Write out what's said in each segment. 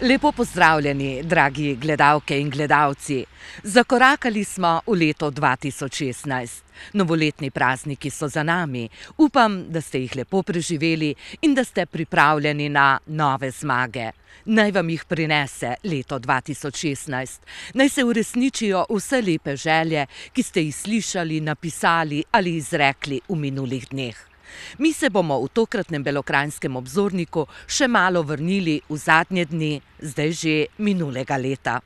Lepo pozdravljeni, dragi gledalke in gledalci. Zakorakali smo v leto 2016. Novoletni prazniki so za nami. Upam, da ste jih lepo preživeli in da ste pripravljeni na nove zmage. Naj vam jih prinese leto 2016. Naj se uresničijo vse lepe želje, ki ste jih slišali, napisali ali izrekli v minulih dneh. Mi se bomo v tokratnem Belokranjskem obzorniku še malo vrnili v zadnje dni, zdaj že minulega leta.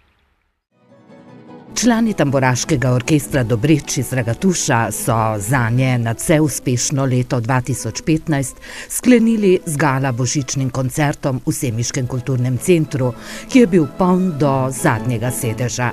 Člani tamburaškega orkestra Dobreč iz Ragatuša so zanje nadvse uspešno leto 2015 sklenili z gala božičnim koncertom v Semiškem kulturnem centru, ki je bil poln do zadnjega sedeža.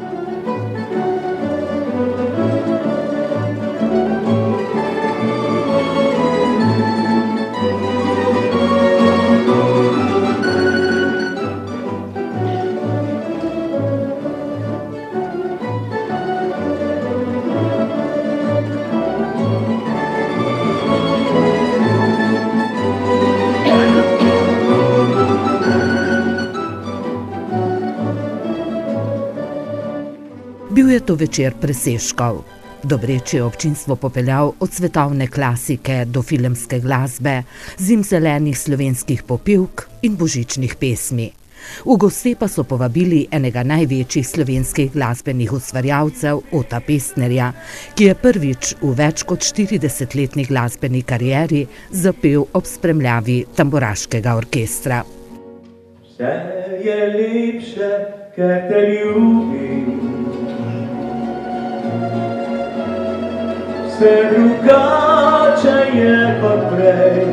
Bil je to večer presežkov. Dobreč je občinstvo popeljal od svetovne klasike do filmske glasbe, zimzelenih slovenskih popevk in božičnih pesmi. V goste pa so povabili enega največjih slovenskih glasbenih ustvarjalcev, Ota Pestnerja, ki je prvič v več kot 40-letni glasbeni karieri zapel ob spremljavi tamburaškega orkestra. Vse je lepše, ker te ljubim. Vse drugače je kot prej.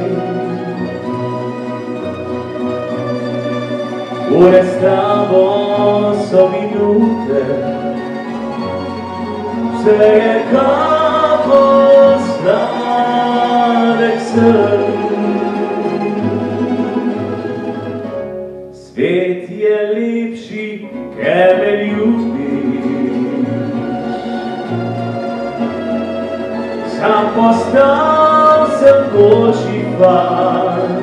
Ure s tabo so minute, vse je kako sladek sen. Svet je lepši, ker me ljubiš. Sam postal sem božji fan.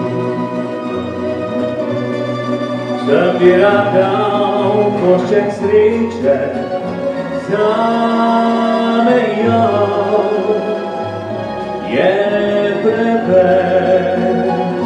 Sem bi rad dal košček sreče, zame je preveč.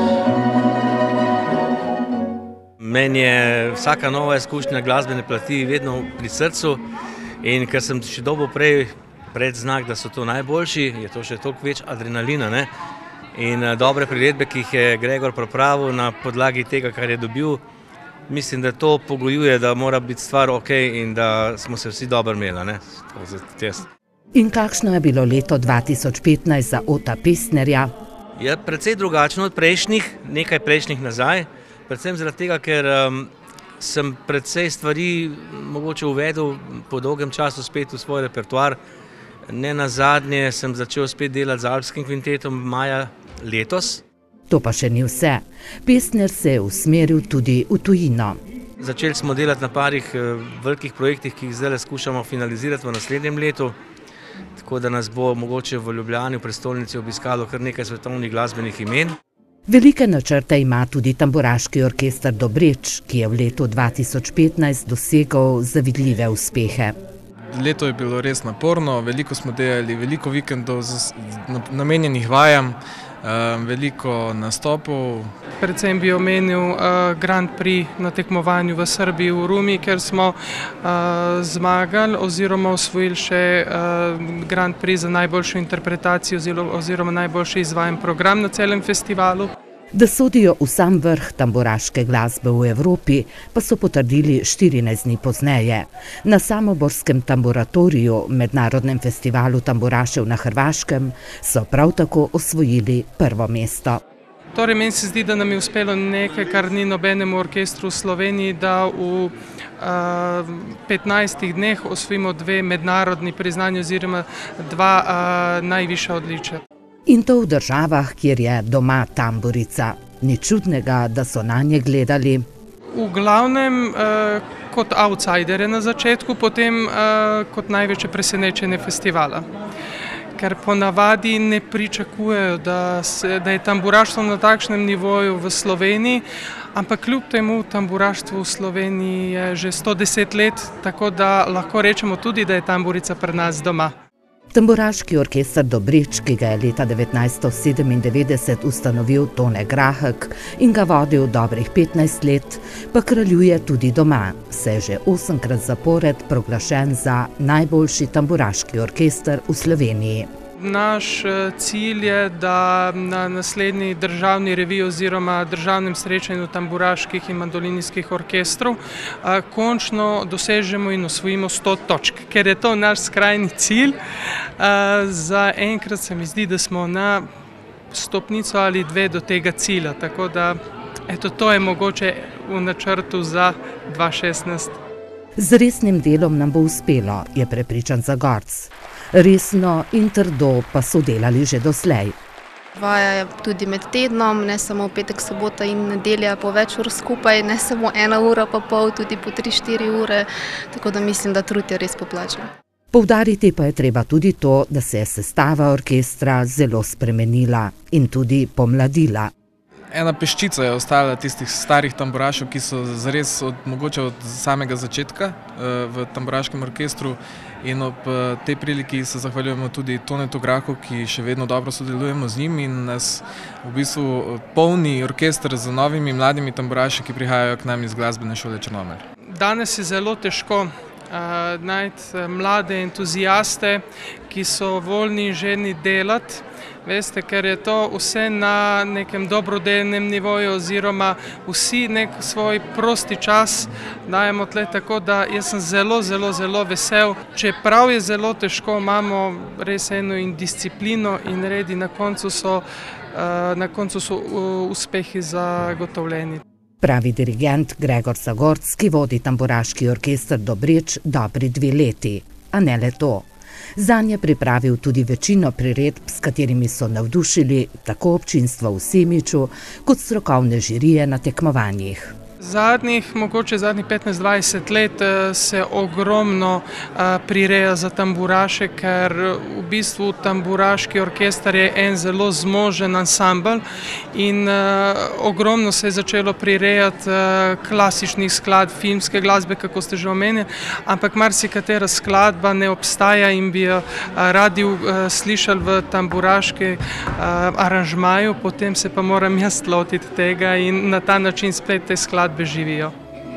Meni je vsaka nova izkušnja glasbene plati vedno pri srcu in ker sem še dobil predznak, da so to najboljši, je to še toliko več adrenalina, ne? In dobre priredbe, ki jih je Gregor pripravil na podlagi tega, kar je dobil, mislim, da to pogojuje, da mora biti stvar ok in da smo se vsi dobro imeli, ne? In kakšno je bilo leto 2015 za Ota Pestnerja? Je precej drugačno od prejšnjih, nekaj prejšnjih nazaj, predvsem zaradi tega, ker sem precej stvari mogoče uvedel po dolgem času spet v svoj repertoar. Ne nazadnje sem začel spet delati z Alpskim kvintetom maja letos. To pa še ni vse. Pestner se je usmeril tudi v tujino. Začeli smo delati na parih velikih projektih, ki jih zdaj skušamo finalizirati v naslednjem letu. Tako da nas bo mogoče v Ljubljani, v prestolnici, obiskalo kar nekaj svetovnih glasbenih imen. Velike načrte ima tudi tamburaški orkester Dobreč, ki je v letu 2015 dosegel zavidljive uspehe. Leto je bilo res naporno, veliko smo delali, veliko vikendov namenjenih vajam, veliko nastopov. Predvsem bi omenil Grand Prix na tekmovanju v Srbiji v Rumi, ker smo zmagali oziroma osvojili še Grand Prix za najboljšo interpretacijo oziroma najboljši izvajan program na celem festivalu. Da sodijo v sam vrh tamburaške glasbe v Evropi, pa so potrdili 14 dni pozneje. Na samoborskem tamburatoriju, mednarodnem festivalu tamburašev na Hrvaškem, so prav tako osvojili prvo mesto. Torej, meni se zdi, da nam je uspelo nekaj, kar ni nobenemu orkestru v Sloveniji, da v 15 dneh osvojimo 2 mednarodni priznanji oziroma 2 najvišja odličja. In to v državah, kjer je doma tamburica. Ni čudnega, da so nanje gledali. V glavnem kot outsidere na začetku, potem kot največje presenečenje festivala. ker ponavadi ne pričakujejo, da je tamburaštvo na takšnem nivoju v Sloveniji, ampak kljub temu tamburaštvo v Sloveniji je že 110 let, tako da lahko rečemo tudi, da je tamburica pri nas doma. Tamburaški orkester Dobrič, ki ga je leta 1997 ustanovil Tone Grahek in ga vodil dobrih 15 let, pa kraljuje tudi doma, saj je že 8-krat zapored proglašen za najboljši tamburaški orkester v Sloveniji. Naš cilj je, da na naslednji državni reviji oziroma državnem srečanju tamburaških in mandolinijskih orkestrov končno dosežemo in osvojimo 100 točk, ker je to naš skrajni cilj. Zaenkrat se mi zdi, da smo na stopnico ali dve do tega cilja, tako da to je mogoče v načrtu za 2016. Z resnim delom nam bo uspelo, je prepričan Zagorc. Resno in trdo pa so delali že doslej. Vaja je tudi med tednom, ne samo petek, sobota in nedelja po več ur skupaj, ne samo 1 ura pa pol, tudi po 3-4 ure, tako da mislim, da trud je res poplačan. Poudariti pa je treba tudi to, da se je sestava orkestra zelo spremenila in tudi pomladila. Ena peščica je ostala tistih starih tamburašev, ki so zares mogoče od samega začetka v tamburaškem orkestru, in ob tej priliki se zahvaljujemo tudi Tonetu Grahu, ki še vedno dobro sodelujemo z njim in nas v bistvu polni orkester z novimi mladimi tamburaši, ki prihajajo k nam iz Glasbene šole Črnomelj. Danes je zelo težko najti mlade entuzijaste, ki so voljni in željni delati. Veste, ker je to vse na nekem dobrodelnem nivoju oziroma vsi nek svoj prosti čas dajemo tle, tako da jaz sem zelo vesel. Čeprav je zelo težko, imamo res eno disciplino in red in na koncu so uspehi zagotovljeni. Pravi dirigent Gregor Zagorc, ki vodi tamburaški orkester Dobrič dobri 2 leti, a ne le to. Zanj je pripravil tudi večino priredb, s katerimi so navdušili tako občinstvo v Semiču, kot strokovne žirije na tekmovanjih. Mogoče zadnjih 15-20 let se ogromno prireja za tamburaše, ker v bistvu tamburaški orkester je en zelo zmožen ansambel in ogromno se je začelo prirejati klasičnih skladb, filmske glasbe, kako ste že omenili, ampak marsikatera skladba ne obstaja in bi jo radi slišali v tamburaškem aranžmaju, potem se pa moram jaz lotiti tega in na ta način spet te skladbe živijo.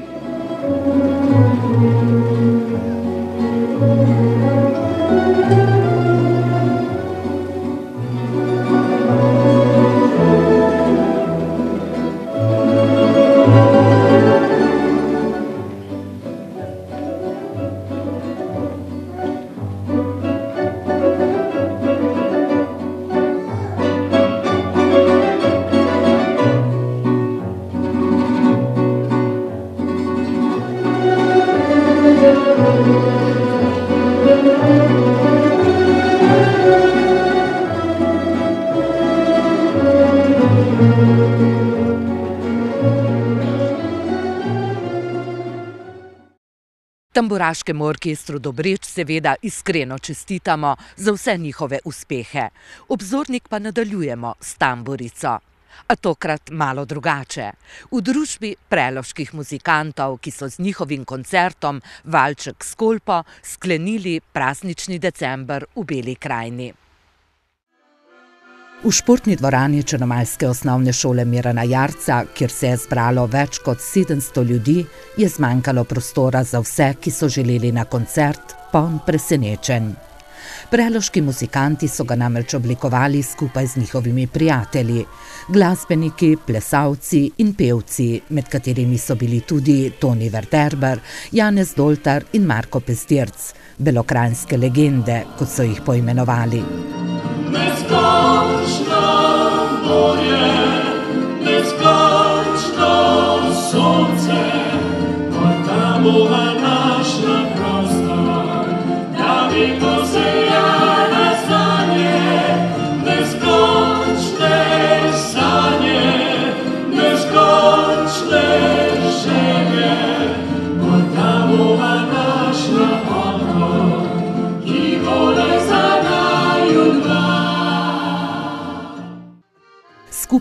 Tamburaškemu orkestru Dobrič seveda iskreno čestitamo za vse njihove uspehe. Obzornik pa nadaljujemo s tamburico. A tokrat malo drugače. V družbi preloških muzikantov, ki so z njihovim koncertom Valček s Kolpo sklenili praznični december v Beli krajini. V športni dvorani črnomaljske osnovne šole Mirana Jarca, kjer se je zbralo več kot 700 ljudi, je zmanjkalo prostora za vse, ki so želeli na koncert, poln presenečenj. Preloški muzikanti so ga namreč oblikovali skupaj z njihovimi prijatelji, glasbeniki, plesalci in pevci, med katerimi so bili tudi Toni Verderber, Janez Doltar in Marko Pestirc, belokranjske legende, kot so jih poimenovali. Neskončno morje, neskončno sonce, morda bova našla prostor, da bi posejala sanje, neskončne sanje, neskončne želje, morda bova našla odgovor, ki bo le za naju.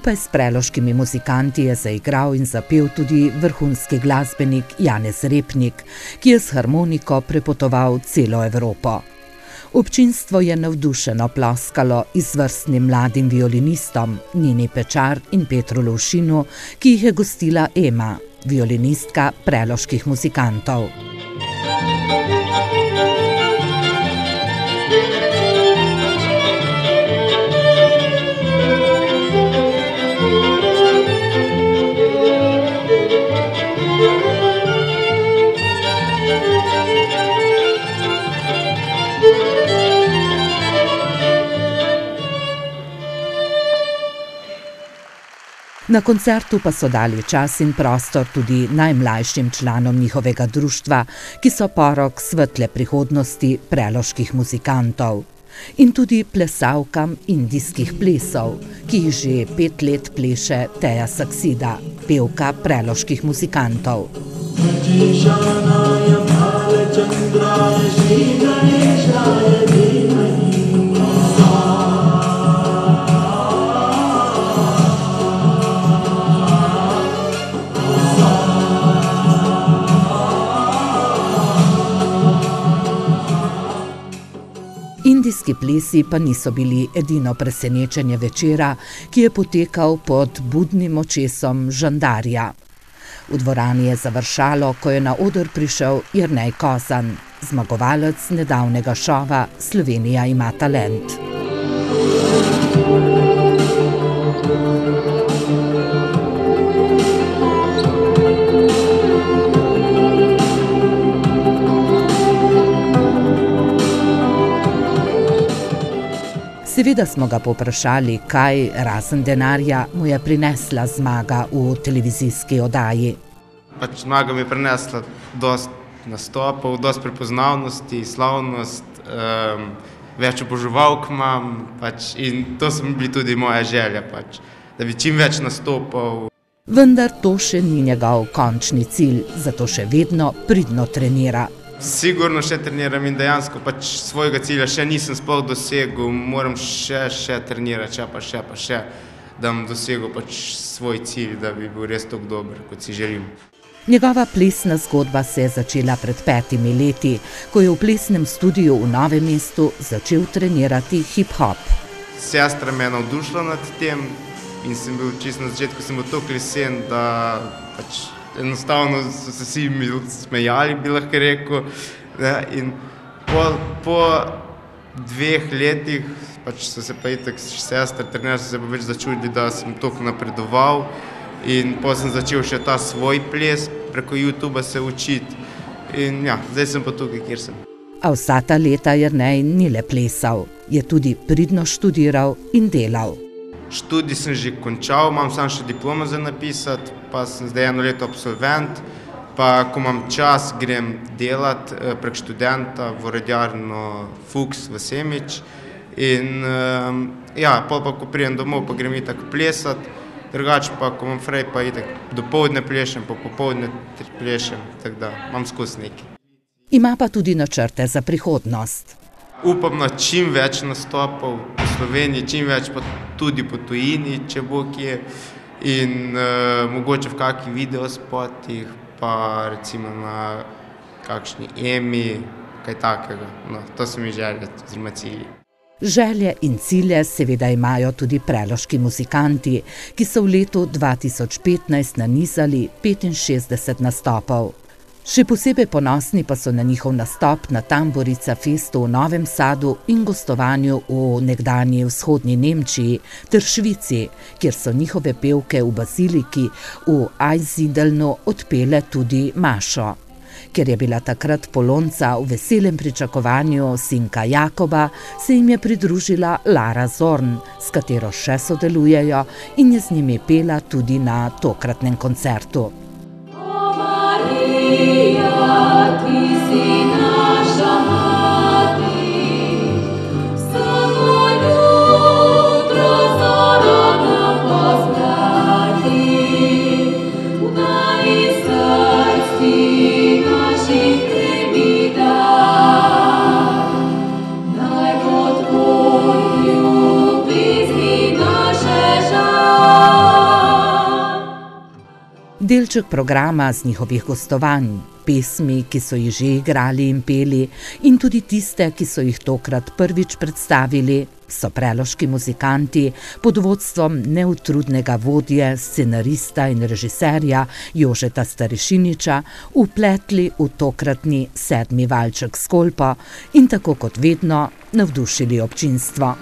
Skupaj s preloškimi muzikanti je zaigral in zapel tudi vrhunski glasbenik Janez Repnik, ki je s harmoniko prepotoval celo Evropo. Občinstvo je navdušeno ploskalo izvrstnim mladim violinistom Nini Pečar in Petru Lovšinu, ki jih je gostila Ema, violinistka preloških muzikantov. Na koncertu pa so dali čas in prostor tudi najmlajšim članom njihovega društva, ki so porok svetle prihodnosti preloških muzikantov. In tudi plesalkam indijskih plesov, ki jih že 5 let pleše Teja Saksida, pevka preloških muzikantov. Indijski plesi pa niso bili edino presenečenje večera, ki je potekal pod budnim očesom žandarja. V dvorani je završalo, ko je na oder prišel Jernej Kozan, zmagovalec nedavnega šova Slovenija ima talent. Seveda smo ga povprašali, kaj razen denarja mu je prinesla zmaga v televizijski oddaji. Zmaga mi je prinesla dosti nastopov, dosti prepoznavnosti, slavnost, več oboževalk imam in to so bili tudi moja želja, da bi čim več nastopal. Vendar to še ni njegov končni cilj, zato še vedno pridno trenira. Sigurno še treniram in dejansko svojega cilja še nisem sploh dosegel, moram še trenirati, še, da bom dosegel svoj cilj, da bi bil res tako dober, kot si želim. Njegova plesna zgodba se je začela pred 5 leti, ko je v plesnem studiu v Novem mestu začel trenirati hip-hop. Sestra me je navdušila nad tem in sem bil čisto na začetku, sem bil toliko lesen, da enostavno so se vsi mi smejali, bi lahko rekel. In po 2 letih so se pa itak sestra, trener so se pa več začudili, da sem toliko napredoval. In potem sem začel še ta svoj ples preko YouTubea se učiti. In ja, zdaj sem pa tukaj, kjer sem. A vsa ta leta Jernej ni le plesal, je tudi pridno študiral in delal. Študij sem že končal, imam samo še diplomo za napisati, pa sem zdaj 1 leto absolvent, pa ko imam čas, grem delati prek študenta v orodjarno Fuchs v Semič. In ja, pa ko prijem domov, pa grem itak plesati, drugače pa, ko imam frej, pa itak dopoldne plešem, pa popoldne plešem, tako da imam skozi nekaj. Ima pa tudi načrte za prihodnost. Upam na čim več nastopov v Sloveniji, čim več pa tudi po tujini, če bo kje. In mogoče v kakih videospotih, pa recimo na kakšni Emi, kaj takega. No, to so mi želje oziroma cilji. Želje in cilje seveda imajo tudi preloški muzikanti, ki so v letu 2015 nanizali 65 nastopov. Še posebej ponosni pa so na njihov nastop na Tamburica festu v Novem Sadu in gostovanju v nekdanji vzhodni Nemčiji ter Švici, kjer so njihove pevke v baziliki v Einsiedelnu odpele tudi mašo. Ker je bila takrat Polonca v veselem pričakovanju sinka Jakoba, se jim je pridružila Lara Zorn, s katero še sodelujejo in je z njimi pela tudi na tokratnem koncertu. Naj bo tvoj ljubezni naše žal. Delček programa z njihovih gostovanj, pesmi, ki so jih že igrali in peli, in tudi tiste, ki so jih tokrat prvič predstavili, so preloški muzikanti pod vodstvom neutrudnega vodje, scenarista in režiserja Jožeta Starešiniča vpletli v tokratni 7. valček s Kolpo in tako kot vedno navdušili občinstvo.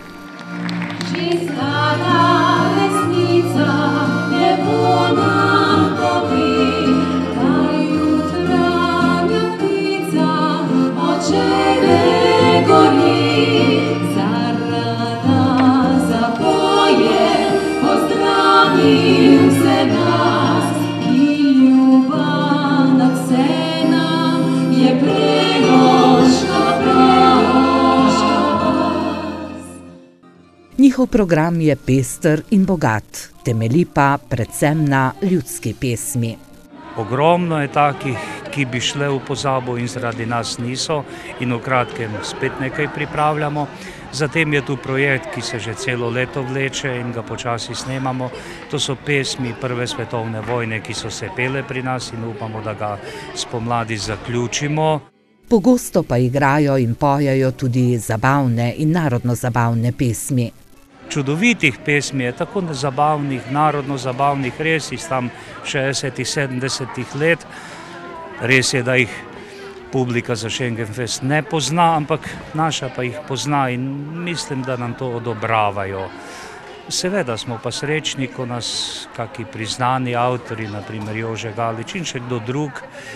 Njihov program je pester in bogat, temelji pa predvsem na ljudski pesmi. Ogromno je takih, ki bi šle v pozabo in zaradi nas niso, in v kratkem spet nekaj pripravljamo. Zatem je tu projekt, ki se že celo leto vleče in ga počasi snemamo. To so pesmi Prve svetovne vojne, ki so se pele pri nas in upamo, da ga spomladi zaključimo. Pogosto pa igrajo in pojejo tudi zabavne in narodno zabavne pesmi. Čudovitih pesmi je, tako zabavnih, narodno zabavnih, res iz tam 60-ih, 70-ih let. Res je, da jih publika za Schengenfest ne pozna, ampak naša pa jih pozna in mislim, da nam to odobravajo. Seveda smo pa srečni, ko nas kaki priznani avtori, naprimer Jože Galič in še kdo drug,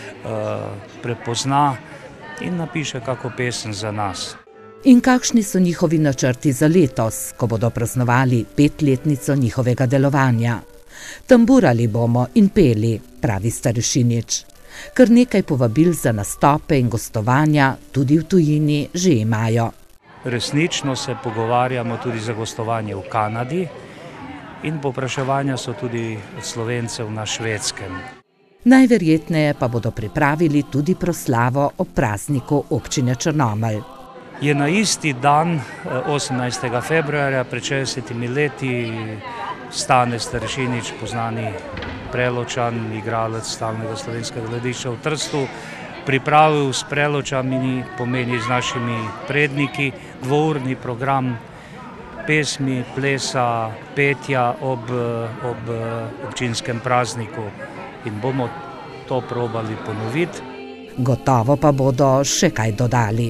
prepozna in napiše kako pesem za nas. In kakšni so njihovi načrti za letos, ko bodo praznovali 5-letnico njihovega delovanja? Tamburali bomo in peli, pravi Starešinič. Kar nekaj povabil za nastope in gostovanja tudi v tujini že imajo. Resnično se pogovarjamo tudi za gostovanje v Kanadi in povpraševanja so tudi od Slovencev na Švedskem. Najverjetneje pa bodo pripravili tudi proslavo ob prazniku občine Črnomelj. Je na isti dan, 18. februarja, pred 60 leti, Stane Starešinič, poznani Preločan, igralec stalnega slovenskega gledališča v Trstu, pripravil s Preločami, pomeni z našimi predniki, dvourni program pesmi, plesa, petja ob občinskem prazniku in bomo to probali ponoviti. Gotovo pa bodo še kaj dodali.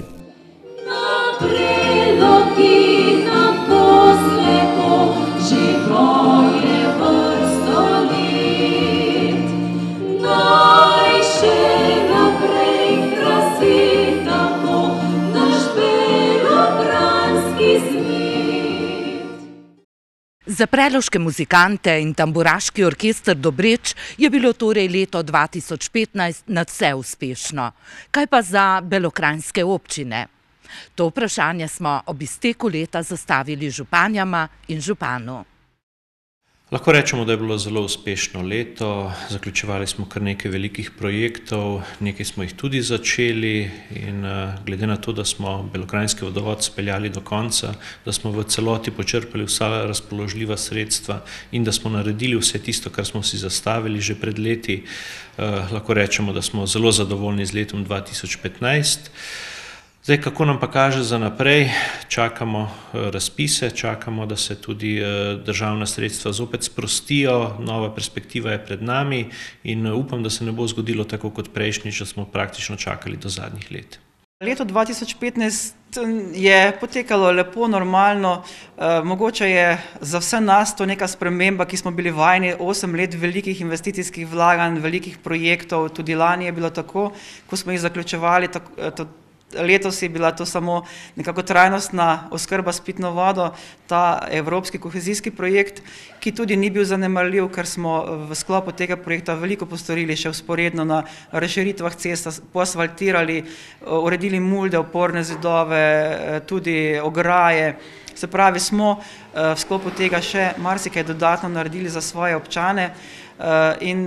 Za preloške muzikante in tamburaški orkester Dobreč je bilo torej leto 2015 nadvse uspešno. Kaj pa za belokranjske občine? To vprašanje smo ob izteku leta zastavili županjama in županu. Lahko rečemo, da je bilo zelo uspešno leto. Zaključevali smo kar nekaj velikih projektov, nekaj smo jih tudi začeli in glede na to, da smo Belokranjski vodovod speljali do konca, da smo v celoti počrpali vsa razpoložljiva sredstva in da smo naredili vse tisto, kar smo si zastavili že pred leti, lahko rečemo, da smo zelo zadovoljni z letom 2015. Zdaj, kako nam pa kaže za naprej, čakamo razpise, čakamo, da se tudi državna sredstva zopet sprostijo, nova perspektiva je pred nami in upam, da se ne bo zgodilo tako kot prejšnjič, da smo praktično čakali do zadnjih let. Leto 2015 je potekalo lepo, normalno, mogoče je za vse nas to neka sprememba, ki smo bili vajeni 8 let velikih investicijskih vlaganj, velikih projektov, tudi lani je bilo tako, ko smo jih zaključevali, letos je bila to samo nekako trajnostna oskrba s pitno vodo, ta evropski kohezijski projekt, ki tudi ni bil zanemarljiv, ker smo v sklopu tega projekta veliko postorili še vzporedno na razširitvah cest, poasfaltirali, uredili mulde, oporne zidove, tudi ograje. Se pravi, smo v sklopu tega še marsikaj dodatno naredili za svoje občane in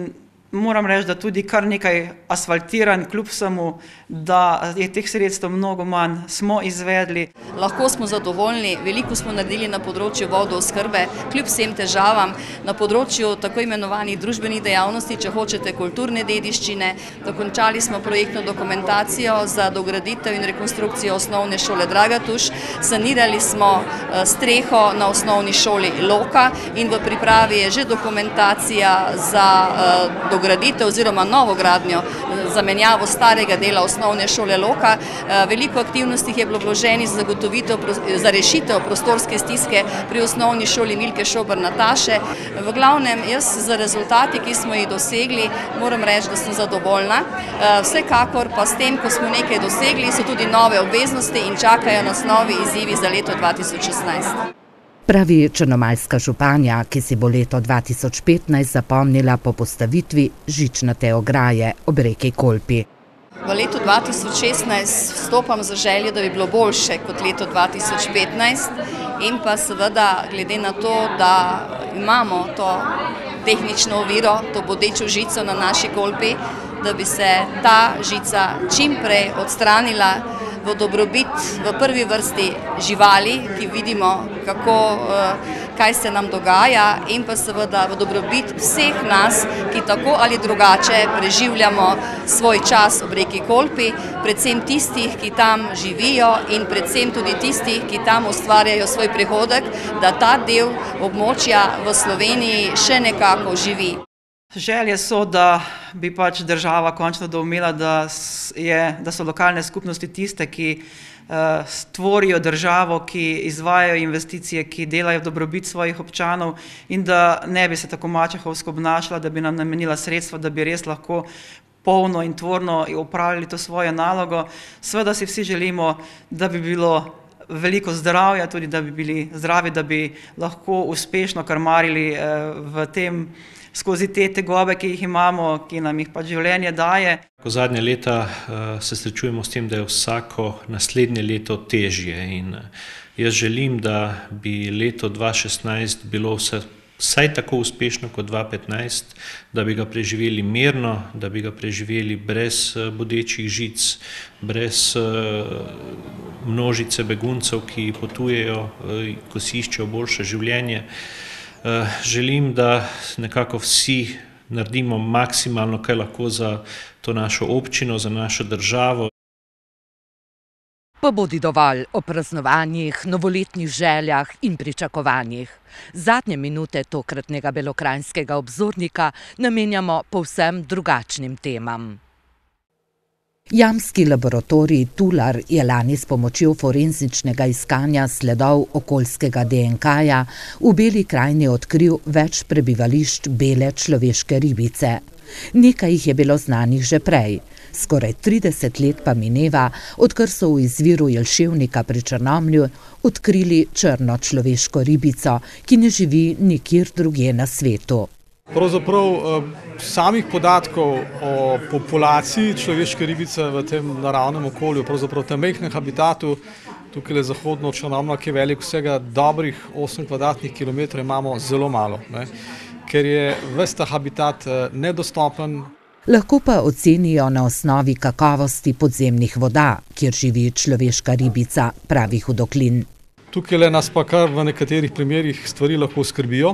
Moram reči, da tudi kar nekaj asfaltiran, kljub vsemu, da je teh sredstev mnogo manj, smo izvedli. Lahko smo zadovoljni, veliko smo naredili na področju vodooskrbe, kljub vsem težavam, na področju tako imenovanih družbenih dejavnosti, če hočete kulturne dediščine. Dokončali smo projektno dokumentacijo za dograditev in rekonstrukcijo osnovne šole Dragatuš, sanirali smo streho na osnovni šoli Loka in v pripravi je že dokumentacija za dograditev oziroma novogradnjo, zamenjavo starega dela osnovne šole Loka. Veliko aktivnosti je bilo vloženih za rešitev prostorske stiske pri osnovni šoli Milke Šober Nataše. V glavnem, jaz za rezultati, ki smo jih dosegli, moram reči, da sem zadovoljna. Vsekakor pa s tem, ko smo nekaj dosegli, so tudi nove obveznosti in čakajo nas novi izzivi za leto 2016. Pravi črnomaljska županja, ki si bo leto 2015 zapomnila po postavitvi žičnate ograje ob reki Kolpi. V letu 2016 vstopam za željo, da bi bilo boljše kot leto 2015 in pa seveda glede na to, da imamo to tehnično oviro, to bodečo žico na naši Kolpi, da bi se ta žica čim prej odstranila v dobrobit v prvi vrsti živali, ki vidimo, kaj se nam dogaja, in pa seveda v dobrobit vseh nas, ki tako ali drugače preživljamo svoj čas ob reki Kolpi, predvsem tistih, ki tam živijo in predvsem tudi tistih, ki tam ustvarjajo svoj prihodek, da ta del območja v Sloveniji še nekako živi. Želje so, da bi pač država končno doumela, da so lokalne skupnosti tiste, ki stvorijo državo, ki izvajajo investicije, ki delajo v dobrobit svojih občanov in da ne bi se tako mačehovsko obnašala, da bi nam namenila sredstva, da bi res lahko polno in tvorno opravljali to svojo nalogo. Seveda si vsi želimo, da bi bilo veliko zdravja, tudi da bi bili zdravi, da bi lahko uspešno karmarili v tem skozi te tegobe, ki jih imamo, ki nam jih pač življenje daje. Zadnje leta se srečujemo s tem, da je vsako naslednje leto težje in jaz želim, da bi leto 2016 bilo vsaj tako uspešno kot 2015, da bi ga preživeli mirno, da bi ga preživeli brez bodečih žic, brez množice beguncev, ki potujejo, ko si iščejo boljše življenje. Želim, da nekako vsi naredimo maksimalno, kaj lahko za to našo občino, za našo državo. Pa bodi dovolj o praznovanjih, novoletnih željah in pričakovanjih. Zadnje minute tokratnega belokranjskega obzornika namenjamo povsem drugačnim temam. Jamski laboratorij Tular je lani s pomočjo forenzičnega iskanja sledov okoljskega DNK-ja v Beli krajini odkril več prebivališč bele človeške ribice. Nekaj jih je bilo znanih že prej. Skoraj 30 let pa mineva, odkar so v izviru Jelševnika pri Črnomlju odkrili črno človeško ribico, ki ne živi nikjer drugje na svetu. Pravzaprav samih podatkov o populaciji človeške ribice v tem naravnem okolju, pravzaprav v tem majhnem habitatu, tukaj zahodno od Črnomlja, ki je velik vsega dobrih 8 kvadratnih kilometrov, imamo zelo malo, ker je ves ta habitat nedostopen. Lahko pa ocenijo na osnovi kakovosti podzemnih voda, kjer živi človeška ribica, pravi Hudoklin. Tukaj nas pa kar v nekaterih primerih stvari lahko skrbijo.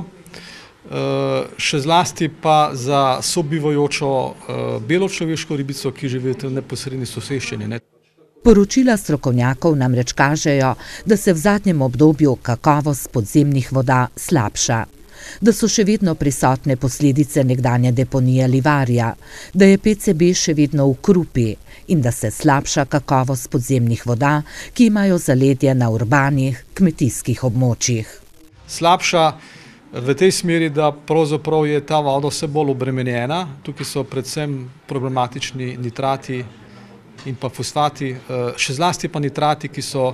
Še zlasti pa za sobivajočo belo človeško ribico, ki živi v neposredni soseščini. Poročila strokovnjakov namreč kažejo, da se v zadnjem obdobju kakovost podzemnih voda slabša, da so še vedno prisotne posledice nekdanje deponije Livarja, da je PCB še vedno v Krupi in da se slabša kakovost podzemnih voda, ki imajo zaledje na urbanih kmetijskih območjih. Slabša v tej smeri, da pravzaprav je ta voda vse bolj obremenjena. Tukaj so predvsem problematični nitrati in pa fosfati, še zlasti pa nitrati, ki so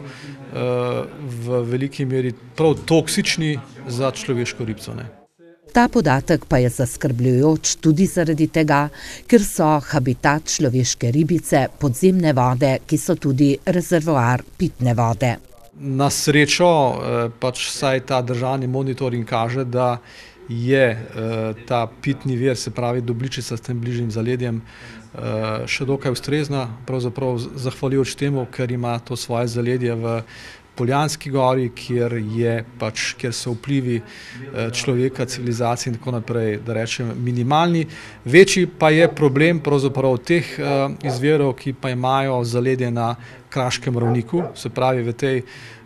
v veliki meri prav toksični za človeško ribico. Ta podatek pa je zaskrbljujoč tudi zaradi tega, ker so habitat človeške ribice podzemne vode, ki so tudi rezervoar pitne vode. Na srečo pač vsaj ta državni monitoring kaže, da je ta pitni vir, se pravi Dobličica s tem bližnjim zaledjem, še dokaj ustrezna, pravzaprav zahvaljujoč temu, ker ima to svoje zaledje v Poljanski gori, kjer so vplivi človeka, civilizacije in tako naprej, da rečem, minimalni. Večji pa je problem pravzaprav teh izvirov, ki pa imajo zaledje na kraškem ravniku, se pravi v tej,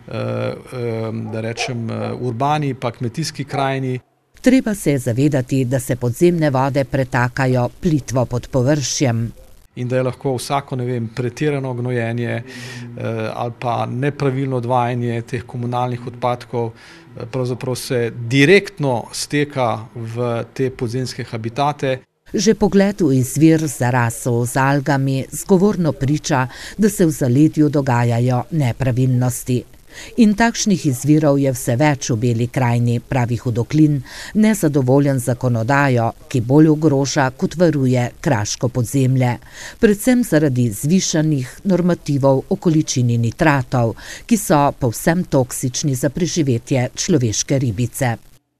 da rečem, urbani pa kmetijski krajini. Treba se je zavedati, da se podzemne vode pretakajo plitvo pod površjem. In da je lahko vsako, pretirano gnojenje ali pa nepravilno odvajanje teh komunalnih odpadkov pravzaprav se direktno steka v te podzemske habitate. Že pogled v izvir zarasel z algami zgovorno priča, da se v zaledju dogajajo nepravilnosti. In takšnih izvirov je vse več v Beli krajini, pravi Hudoklin, nezadovoljen zakonodajo, ki bolj ogroža kot varuje kraško podzemlje, predvsem zaradi zvišanih normativov o količini nitratov, ki so povsem toksični za preživetje človeške ribice.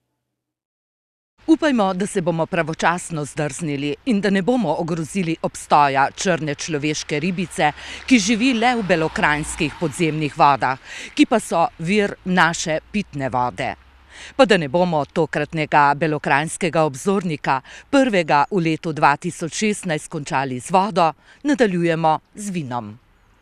Upajmo, da se bomo pravočasno zdrznili in da ne bomo ogrozili obstoja črne človeške ribice, ki živi le v belokranjskih podzemnih vodah, ki pa so vir naše pitne vode. Pa da ne bomo tokratnega belokranjskega obzornika, prvega v letu 2016, končali z vodo, nadaljujemo z vinom.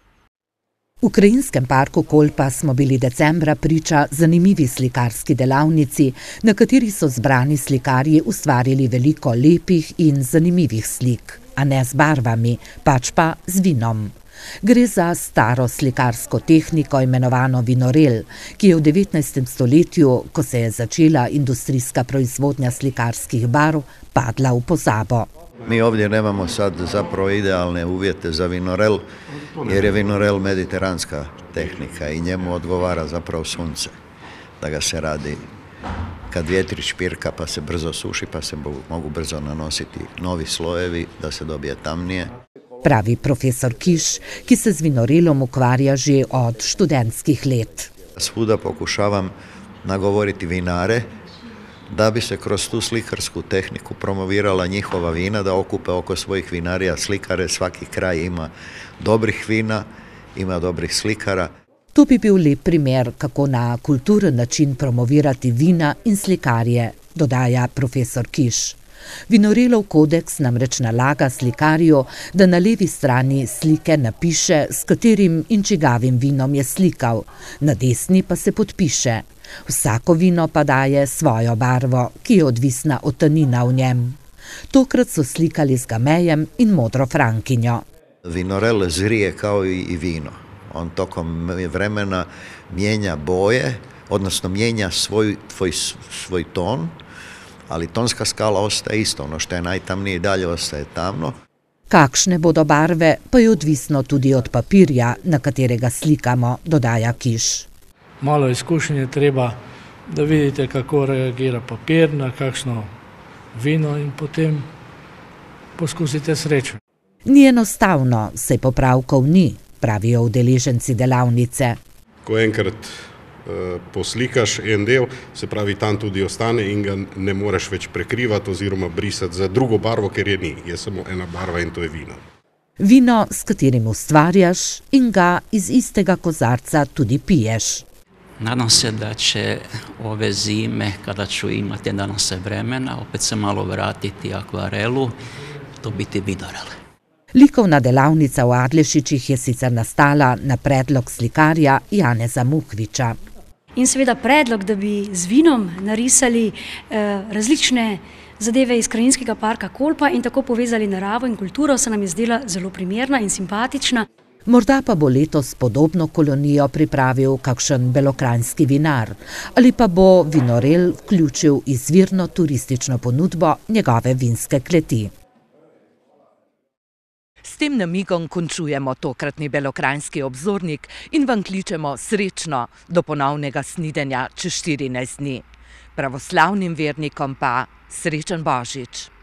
V Krajinskem parku Kolpa smo bili decembra priča zanimivi slikarski delavnici, na kateri so zbrani slikarji ustvarili veliko lepih in zanimivih slik, a ne z barvami, pač pa z vinom. Gre za staro slikarsko tehniko imenovano vinorel, ki je v 19. stoletju, ko se je začela industrijska proizvodnja slikarskih barv, padla v pozabo. Mi ovdje nemamo sad zapravo idealne uvjete za vinorel, jer je vinorel mediteranska tehnika i njemu odgovara zapravo sunce, da ga se radi kad vjetri špirka pa se brzo suši pa se mogu brzo nanositi novi slojevi da se dobije tamnije. Pravi profesor Kiš, ki se z vinorelom ukvarja že od študentskih let. Svuda pokušavam nagovoriti vinare da bi se kroz tu slikarsku tehniku promovirala njihova vina, da okupe oko svojih vinarija slikare. Svaki kraj ima dobrih vina, ima dobrih slikara. To bi bil lep primer, kako na kulturen način promovirati vina in slikarje, dodaja profesor Kiš. Vinorelov kodeks namreč nalaga slikarju, da na levi strani slike napiše, s katerim in čigavim vinom je slikal, na desni pa se podpiše. Vsako vino pa daje svojo barvo, ki je odvisna od tanina v njem. Tokrat so slikali z gamejem in modro frankinjo. Vinorel zrije kao i vino. On tokom vremena mijenja boje, odnosno mijenja svoj ton, ali tonska skala ostaje isto, ono što je najtamnije i dalje ostaje tamno. Kakšne bodo barve, pa je odvisno tudi od papirja, na katerega slikamo, dodaja Kiš. Malo izkušenje treba, da vidite, kako reagira papir na kakšno vino in potem poskusite srečo. Ni enostavno, saj popravkov ni, pravijo udeleženci delavnice. Ko enkrat poslikaš en del, se pravi, tam tudi ostane in ga ne moreš več prekrivati oziroma brisati za drugo barvo, ker je ni. Je samo ena barva in to je vino. Vino, s katerim ustvarjaš in ga iz istega kozarca tudi piješ. Nadam se da će ove zime, kada ću imati danas vremena, opet se malo vratiti akvarelu, to biti vinorel. Likovna delavnica v Adlešičih je sicer nastala na predlog slikarja Janeza Mukviča. In seveda predlog, da bi z vinom narisali različne zadeve iz Krajinskega parka Kolpa in tako povezali naravo in kulturo, se nam je zdela zelo primerna in simpatična. Morda pa bo letos podobno kolonijo pripravil kakšen belokranjski vinar, ali pa bo vinorel vključil izvirno turistično ponudbo njegove vinske kleti. S tem namigom končujemo tokratni belokranjski obzornik in vam kličemo srečno do ponovnega snidenja čez 14 dni. Pravoslavnim vernikom pa srečen Božič.